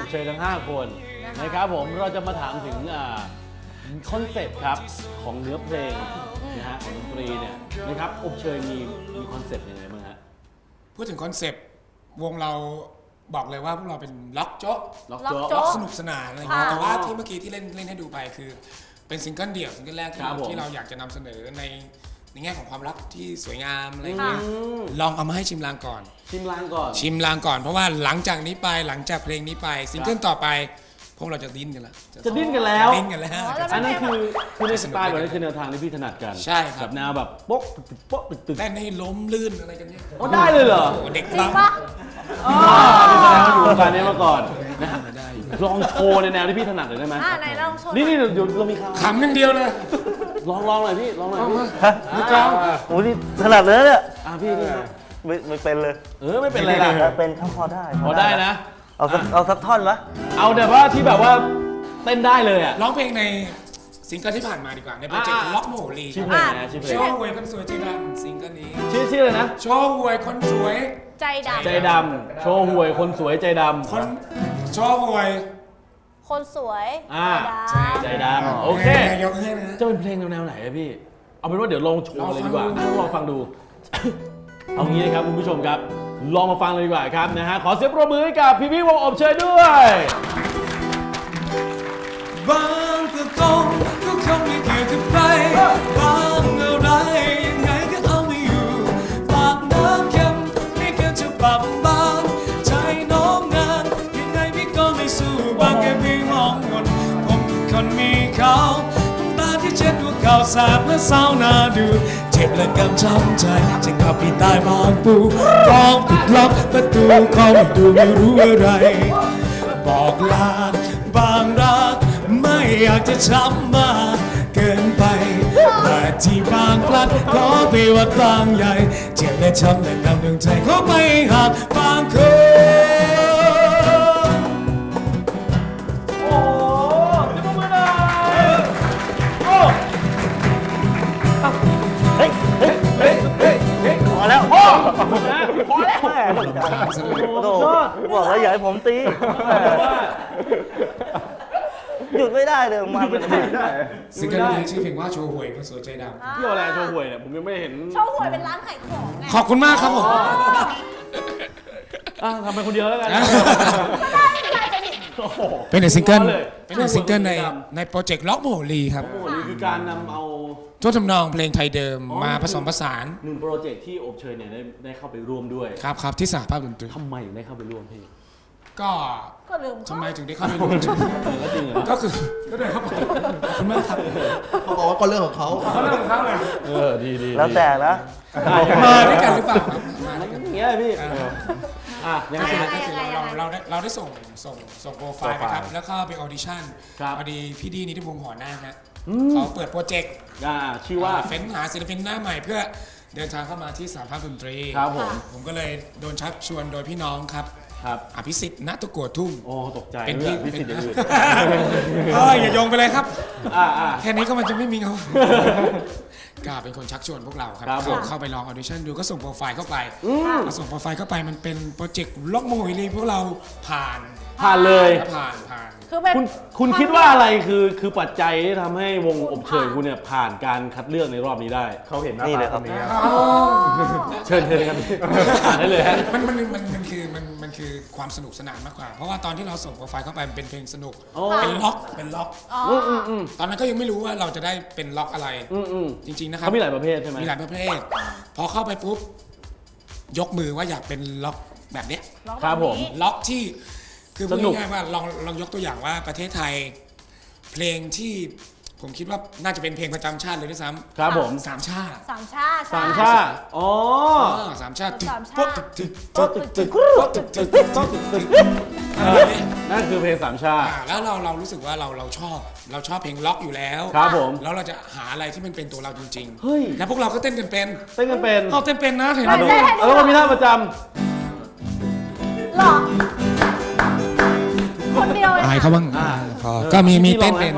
อบเชยทั้ง5คนนะครับผมเราจะมาถามถึงคอนเซ็ปต์ครับของเนื้อเพลงนะฮะของดนตรีเนี่ยนะครับอบเชยมีคอนเซ็ปต์ยังไงบ้างฮะพูดถึงคอนเซ็ปต์วงเราบอกเลยว่าพวกเราเป็นล็อกโจ๊ะล็อกสนุกสนานอะไรเงี้ยแต่ว่าที่เมื่อกี้ที่เล่นให้ดูไปคือเป็นซิงเกิลเดี่ยวซิงเกิลแรกที่เราอยากจะนำเสนอในแง่ของความรักที่สวยงามอะไรเงี้ยลองเอามาให้ชิมลางก่อนเพราะว่าหลังจากนี้ไปหลังจากเพลงนี้ไปซิงเกิลต่อไปพวกเราจะดิ้นกันแล้วอันนั้นคือในสไตล์แบบนี้คือแนวทางที่พี่ถนัดกันใช่ครับแนวแบบโป๊ะโป๊ะตึกเต้นให้ล้มลื่นอะไรกันเนี่ยได้เลยเหรอเด็กบ้านี่แสดงว่าอยู่วงการนี้มาก่อนลองโชว์ในแนวที่พี่ถนัดเลยได้ไหมไหนลองโชว์นี่เรามีขำอย่างเดียวเลยลองหน่อยพี่ลองหน่อยพี่โอ้นี่ถนัดเลยเนี่ยพี่ไม่เป็นเลยไม่เป็นไรล่ะเป็นพอได้นะเอาสักท่อนวะเอาแต่ว่าที่แบบว่าเต้นได้เลยอ่ะร้องเพลงในซิงเกิลที่ผ่านมาดีกว่าในโปรเจกต์ล็อกโมลีชื่อเพลงนะชื่อเพลงโชว์หวยคนสวยใจดำซิงเกิลนี้ชื่ออะไรนะโชว์หวยคนสวยใจดำโชว์หวยคนสวยใจดำคนโชว์หวยคนสวยใจดำโอเคยกให้นะจะเป็นเพลงแนวไหนอะพี่เอาเป็นว่าเดี๋ยวลองโชว์เลยดีกว่าลองฟังดูเอางี้นะครับคุณผู้ชมครับลองมาฟังเลยดีกว่าครับนะฮะขอเสียงปรบมือให้กับพี่วงอบเชยด้วยบางก็ตรงก็คงไม่เกี่ยวกับใครบางอะไรยังไงก็เอาไม่อยู่ปากน้ำเค็มไม่เกินจะปากบางใจน้องนานยังไงพี่ก็ไม่สู้บางแค่พี่มองวนผมคนมีเขาตาที่เช็ดหัวเข่าแสบและเศร้าหน้าดูเจ็บและกำช้ำใจจึงขับพี่ตายบางปูกองปิดล็อกประตูเขาไม่ดูไม่รู้อะไรบอกลาบางรักไม่อยากจะช้ำมาเกินไปแต่ที่บางพลัดขอไปวัดบางใหญ่เจ็บและช้ำและนำดวงใจเขาไปหาบางคนโอ้จะมาเมื่อไหร่พอแล้วบอกแล้วอย่าให้ผมตีหยุดไม่ได้เลยมันซิงเกิลนี้ชื่อเพลงว่าโชว์หวยคนสวยใจดำที่อะไรโชว์หวยเนี่ยผมยังไม่เห็นโชว์หวยเป็นร้านขายของไงขอบคุณมากครับผมทำไปคนเดียวแล้วกันเป็นในซิงเกิลในโปรเจกต์ล็อกโมลีครับโมลีคือการนำเอาท่วทำนองเพลงไทยเดิมมาผสมผสาน 1โปรเจกต์ที่อบเชยเนี่ยได้เข้าไปร่วมด้วยครับที่สหภาพดนตรีทำไมได้เข้าไปร่วมพี่ก็ลืมทำไมถึงได้เข้าไปร่วมก็คือก็ได้ครับคุณแม่ครับเขาบอกว่าก็เรื่องของเขาเรื่องของเขาเลยดีแล้วแต่นะมาด้วยกันหรือเปล่ามาด้วยกันอย่างเงี้ยพี่ยังไงก็คือเราได้ส่งโปรไฟล์ไปครับแล้วก็ไปออดิชั่นพอดีพี่ดีนิติพงษ์หอนาคนะเขาเปิดโปรเจกต์ชื่อว่าเฟ้นหาศิลปินหน้าใหม่เพื่อเดินทางเข้ามาที่สหภาพดนตรีครับผมก็เลยโดนชักชวนโดยพี่น้องครับอภิสิทธิ์ณตะกั่วทุ่งตกใจเป็นพี่อภิสิทธิ์อื่นอย่าโยงไปเลยครับแค่นี้ก็มันจะไม่มีเงากล้าเป็นคนชักชวนพวกเราครับเข้าไปลองออดิชั่นดูก็ส่งโปรไฟล์เข้าไปส่งโปรไฟล์เข้าไปมันเป็นโปรเจกต์ล็อกโมยลีพวกเราผ่านเลยผ่านคุณคิดว่าอะไรคือปัจจัยที่ทำให้วงอบเชยคุณเนี่ยผ่านการคัดเลือกในรอบนี้ได้เขาเห็นนี่เลยครับเชิญครับผ่านได้เลยฮะมันคือความสนุกสนานมากกว่าเพราะว่าตอนที่เราส่งโปรไฟล์เข้าไปเป็นเพลงสนุกเป็นล็อกตอนนั้นก็ยังไม่รู้ว่าเราจะได้เป็นล็อกอะไรจริงๆนะครับเขามีหลายประเภทใช่ไหมมีหลายประเภทพอเข้าไปปุ๊บยกมือว่าอยากเป็นล็อกแบบนี้ครับผมล็อกที่คือพูดง่ายๆว่าลองยกตัวอย่างว่าประเทศไทยเพลงที่ผมคิดว่าน่าจะเป็นเพลงประจำชาติเลยด้วยซ้ำครับผมสามชาติอ๋อสามชาตินั่นคือเพลงสามชาติแล้วเรารู้สึกว่าเราชอบเพลงล็อกอยู่แล้วครับผมแล้วเราจะหาอะไรที่มันเป็นตัวเราจริงๆเฮ้ยแล้วพวกเราก็เต้นกันเป็นเต้นเป็นนะเห็นไหมแล้วก็มีท่าประจำหรอคนเดียวอายเขาบ้างก็มีเต้นเป็น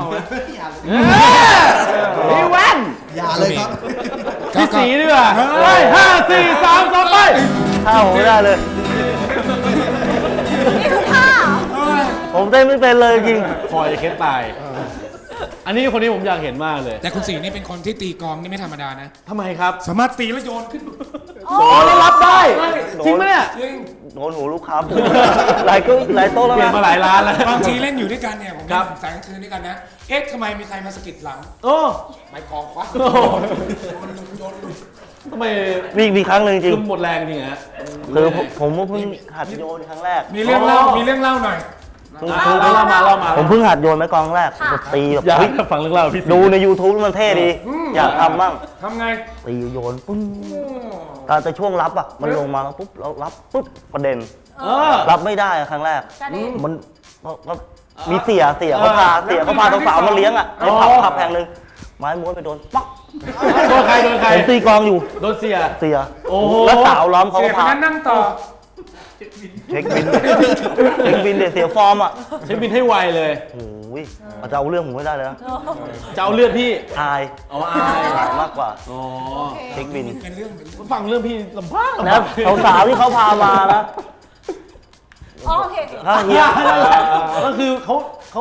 พี่แว่นอย่าเลยครับพี่สีดีกว่า5 4 3 2ไปท่าผมไม่ได้เลยนี่คือท่าผมเต้นไม่เป็นเลยจริงคอยจะเคล็ดตาย อันนี้คนนี้ผมอยากเห็นมากเลยแต่คุณสีนี่เป็นคนที่ตีกลองนี่ไม่ธรรมดานะทำไมครับสามารถตีแล้วโยนขึ้นโอ้ได้รับได้ จริงไหมเนี่ยจริงโดนหูลูกค้าหลายโต๊ะแล้วเปลี่ยนนะมาหลายร้านแล้วบางทีเล่นอยู่ด้วยกันเนี่ยผมครับสายกลางคืนด้วยกันนะ เอ๊ะทำไมมีใครมาสะกิดหลังโอ้ไม้กลองคว้าโอ้โหโยนหลุดทำไมมีครั้งหนึ่งจริงคือหมดแรงจริงฮะคือผมเพิ่งหัดโยนครั้งแรกมีเรื่องเล่ามีเรื่องเล่าหน่อยเล่ามาผมเพิ่งหัดโยนไม้กลองแรกตีแบบอยากเฮ้ยฟังเรื่องเล่าพี่ดูใน YouTube มันเท่ดี อยากทำบ้างทำไงตีโยนปึ้งแต่ช่วงรับอ่ะมันลงมาแล้วปุ๊บเรารับปุ๊บประเด็น รับไม่ได้อะครั้งแรกจะดีมันก็มีเสียเขาพาสาวๆมาเลี้ยงอ่ะให้ขับแพงหนึ่งไม้ม้วนไปโดนป๊อกโดนใครผมตีกลองอยู่โดนเสียเสียโอ้โหแล้วสาวล้อมเขาเสีก็ยคนพานั้นนั่งต่อเช็คบินเดี๋ยวเสียฟอร์มอ่ะเช็คบินให้ไวเลยโอ้ยเขาจะเอาเรื่องผมไม่ได้เลยนะจะเอาเลือดพี่อายเอาอายมากกว่าอ๋อเช็คบินเป็นเรื่องฟังเรื่องพี่ลำพังแล้วสาวๆที่เขาพามานะอ๋อโอเคถ้าเฮียก็คือเขา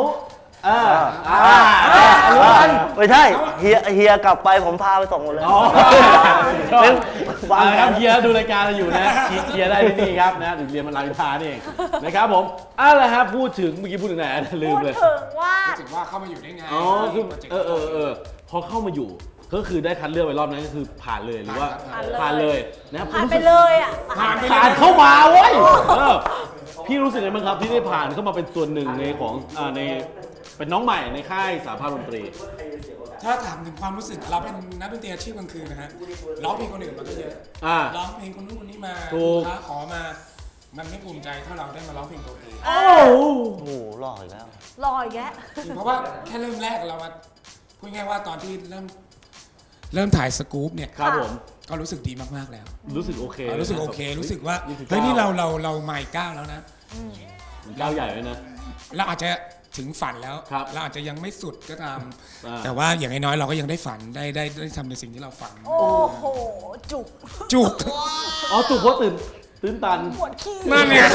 ไม่ใช่เฮียกลับไปผมพาไปส่งหมดเลยอ๋อเล่นวางครับเฮียดูรายการเราอยู่นะเฮียได้ที่นี่ครับนะถึงเรียนมันรามอินทรานี่เองนะครับผมอะไรครับพูดถึงเมื่อกี้พูดถึงไหนลืมพูดเลยถึงว่าถึงว่าเข้ามาอยู่ได้ไงอ๋อคือพอเข้ามาอยู่ก็คือได้คัดเลือกไปรอบนั้นก็คือผ่านเลยหรือว่าผ่านเลยนะครับผ่านไปเลยอ่ะผ่านเข้ามาเว้ยพี่รู้สึกไงบ้างครับที่ได้ผ่านเข้ามาเป็นส่วนหนึ่งในของในเป็นน้องใหม่ในค่ายสหภาพดนตรีถ้าถามถึงความรู้สึกเราเป็นนักดนตรีอาชีพกลางคืนนะฮะร้องเพลงคนอื่นมาก็เยอะร้องเพลงคนนู้นคนนี้มาถูกค้าขอมา มันไม่ภูมิใจถ้าเราได้มาร้องเพลงตัวเองโอ้โอ้โหหล่ออีกแล้วรออีกแล้วเพราะว่าแค่เริ่มแรกเรามาพูดง่ายๆว่าตอนที่เริ่มถ่ายสกู๊ปเนี่ยครับผมก็รู้สึกดีมากๆแล้วรู้สึกโอเครู้สึกโอเค รู้สึกว่า 29 เฮ้ยนี่เราใหม่ก้าวแล้วนะก้าวใหญ่เลยนะเราอาจจะถึงฝันแล้วครับเราอาจจะยังไม่สุดก็ตามอ่าแต่ว่าอย่างน้อยๆเราก็ยังได้ฝันได้ทำในสิ่งที่เราฝันโอ้โห จุกจุกอ๋อจุกเพราะตื่นตันปวดขี้นั่นเนี่ย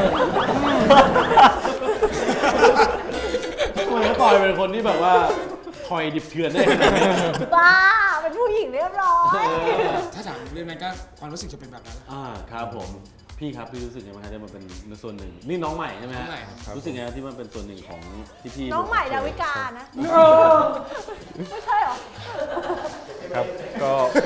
ทำไมก็ต่อยเป็นคนที่แบบว่าถอยดิบเถื่อนได้ขนาดนี้บ้า เป็นผู้หญิงเรียบร้อยถ้าถามเรื่องนั้นก็ความรู้สึกจะเป็นแบบนั้นแหละครับผมพี่ครับพี่รู้สึกยังไงที่มันเป็นส่วนหนึ่งนี่น้องใหม่ใช่ไหมน้ฮะองใหม่ครับรู้สึกยังไงที่มันเป็นส่วนหนึ่งของที่พี่น้องใหม่ดาวิกานะ ไม่ใช่หรอครับก็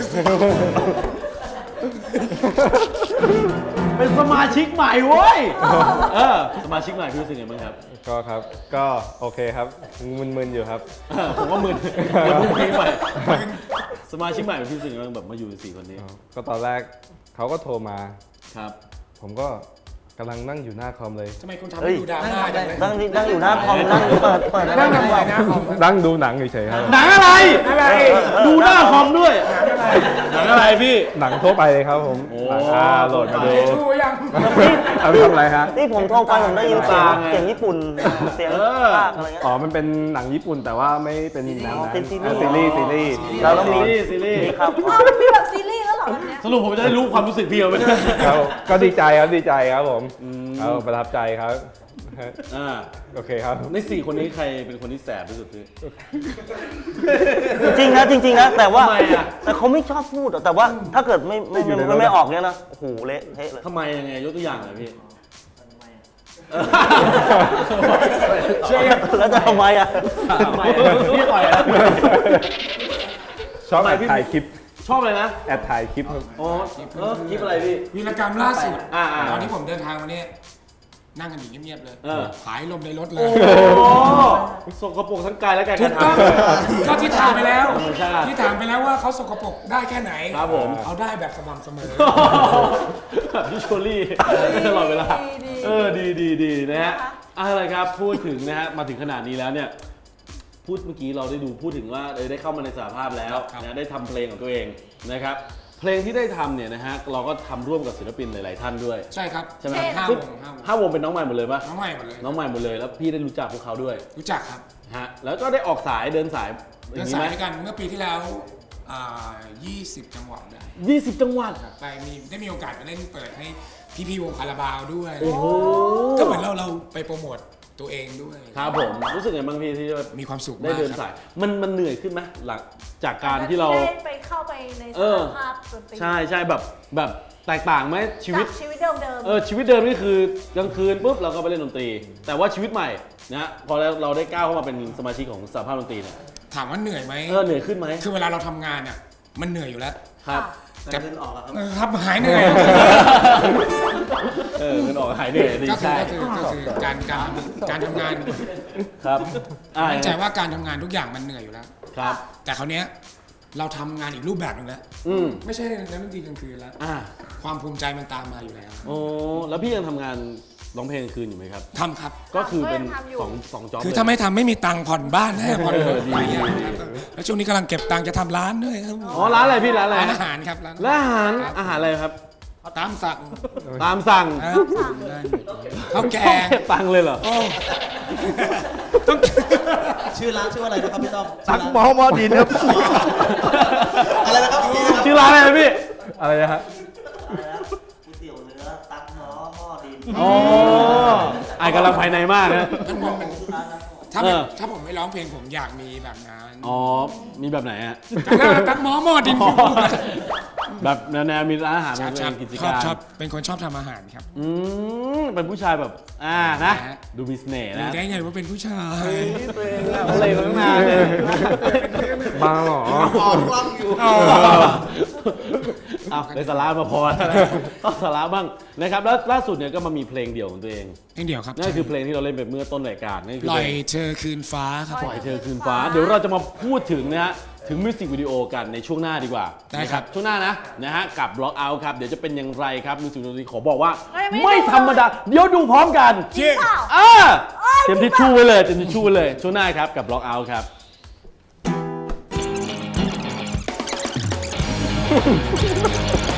เป็นสมาชิกใหม่เว้ยสมาชิกใหม่พี่รู้สึกยังไงบ้างครับก็ครับก็โอเคครับมึนๆอยู่ครับผมว่ามึนอย่าพูดทิ้งไปสมาชิกใหม่พี่รู้สึกยังไงบ้างแบบมาอยู่4คนนี้ก็ตอนแรกเขาก็โทรมาครับผมก็กำลังนั่งอยู่หน้าคอมเลยทำไมคุณทำให้ดูดราม่าจังเลยนั่งอยู่หน้าคอมนั่งเปิดนั่งทำอะไรนะคอมนั่งดูหนังเฉยๆครับหนังอะไรดูหน้าคอมด้วยหนังอะไรพี่หนังทั่วไปเลยครับผมโอ้หนังโหลดมาดูดูยังเอาไปทำอะไรฮะนี่ผมโทรไปผมได้ยินเสียงญี่ปุ่นเสียงภาคอะไรเงี้ยอ๋อมันเป็นหนังญี่ปุ่นแต่ว่าไม่เป็นหนังอ๋อนะเป็นซีรีส์ซีรีส์เราต้องมีซีรีส์ครับอ้าวมันมีแบบซีรีส์แล้วเหรอแบบเนี้ยสรุปผมจะได้รู้ความรู้สึกพี่เอาไหมเนี่ยครับก็ดีใจครับผมเอาประทับใจครับ โอเคครับใน4คนนี้ใครเป็นคนที่แสบที่สุดพี่จริงนะแต่ว่าทำไมอะแต่เขาไม่ชอบพูดอะแต่ว่าถ้าเกิดไม่ออกเนี่ยนะโอ้โหเละเทะเลยทำไมยังไงยกตัวอย่างหน่อยพี่แล้วจะทำไมอะทำไมพี่ต่อยอะชอบแอบถ่ายคลิปชอบเลยนะแอบถ่ายคลิปครับอ๋อคลิปอะไรพี่วีรกรรมล่าสุดอ่าตอนที่ผมเดินทางมาเนี่ยนั่งกันอยู่เงียบๆเลยหายลมในรถเลโอ้ยสกปรกทั้งกายและกายถูกต้องก็ที่ถามไปแล้วธรรมชาติที่ถามไปแล้วว่าเขาสกปรกได้แค่ไหนครับผมเขาได้แบบสม่ำเสมอแบบพี่โชลี่ตลอดเวลาดีนะฮะอะไรครับพูดถึงนะฮะมาถึงขนาดนี้แล้วเนี่ยพูดเมื่อกี้เราได้ดูพูดถึงว่าได้เข้ามาในสหภาพแล้วนะได้ทำเพลงของตัวเองนะครับเพลงที่ได้ทำเนี่ยนะฮะเราก็ทำร่วมกับศิลปินหลายๆท่านด้วยใช่ครับใช่ไหมห้าซึ่งวง 5 วงเป็นน้องใหม่หมดเลยปะน้องใหม่หมดเลยน้องใหม่หมดเลยแล้วพี่ได้รู้จักพวกเขาด้วยรู้จักครับฮะแล้วก็ได้ออกสายเดินสายอเดินย่างนี้สาไหมยด้วยกันเมื่อปีที่แล้ว20 จังหวัดได้ 20 จังหวัดไปได้มีโอกาสไปเล่นเปิดให้พี่ๆวงคาราบาวด้วยโอ้โหก็เหมือนเราไปโปรโมทตัวเองด้วยครับผมรู้สึกไงบางทีที่แบบมีความสุขได้มากเดินคสารับยมันเหนื่อยขึ้นไหมหลังจากการที่เราได้ไปเข้าไปในสภาพดนตรีใช่แบบแตกต่างไหมชีวิตจากชีวิตเดิมชีวิตเดิมนี่คือกลางคืนปุ๊บเราก็ไปเล่นดนตรี แต่ว่าชีวิตใหม่นะพอเราได้ก้าวเข้ามาเป็นสมาชิกของสหภาพดนตรีเนี่ยถามว่าเหนื่อยไหมเหนื่อยขึ้นไหมคือเวลาเราทำงานอ่ะมันเหนื่อยอยู่แล้วครับแต่เงินออกครับหายเหนื่อยเงินออกหายเหนื่อยดีก็ใช่คือการทำงานครับมั่นใจว่าการทำงานทุกอย่างมันเหนื่อยอยู่แล้วครับแต่คราวเนี้ยเราทำงานอีกรูปแบบหนึงแล้ว ไม่ใช่นักดนตรีกลางคืนแล้ว ความภูมิใจมันตามมาอยู่แล้วโอ้แล้วพี่ยังทำงานร้องเพลงกลางคืนอยู่ไหมครับทำครับก็คือเป็นสองจ็อบคือถ้าไม่ทำไม่มีตังค์ผ่อนบ้านให้ผ่อนรถดีไปแล้วช่วงนี้กำลังเก็บตังค์จะทำร้านด้วยครับอ๋อร้านอะไรพี่ร้านอะไรร้านอาหารครับร้านอาหารอะไรครับตามสั่งตามสั่งข้าวแกงเก็บตังค์เลยเหรอต้องชื่อร้านชื่ออะไรนะครับพี่ต้อมตักหมอมอดินครับอะไรนะครับพี่นะครับชื่อร้านอะไรนะพี่อะไรนะฮะก๋วยเตี๋ยวเนื้อตักหมอหม้อดินอ๋อไอ้กำลังภายในมากนะถ้าผมไม่ร้องเพลงผมอยากมีแบบนั้นอ๋อมีแบบไหนฮะตักหม้อดินแบบแนวมีร้านอาหารชอบเป็นกิจการชอบเป็นคนชอบทำอาหารครับเป็นผู้ชายแบบนะดูมีเสน่ห์รู้นะได้ไงว่าเป็นผู้ชายอะไรมาตั้งนานเลยบ้าเหรอออกกล้องอยู่เอาได้สาระมาพอแล้วนะต้องสาระบ้างนะครับแล้วล่าสุดเนี่ยก็มามีเพลงเดี่ยวของตัวเองเพลงเดียวครับนั่นคือเพลงที่เราเล่นไปเมื่อต้นรายการนั่นคือปล่อยเพลงเธอคืนฟ้าครับปล่อยเธอคืนฟ้า เดี๋ยวเราจะมาพูดถึงนะฮะถึงมิวสิกวิดีโอกันในช่วงหน้าดีกว่าได้ครับช่วงหน้านะฮะกับบล็อกเอาท์ครับเดี๋ยวจะเป็นอย่างไรครับมิวสิกวิดีโอขอบอกว่าไม่ธรรมดาเดี๋ยวดูพร้อมกันจริงเปล่าเตรียมทิชชู่ไว้เลยเตรียมทิชชู่ไว้เลยช่วงหน้าครับกับบล็อกเอาท์ครับ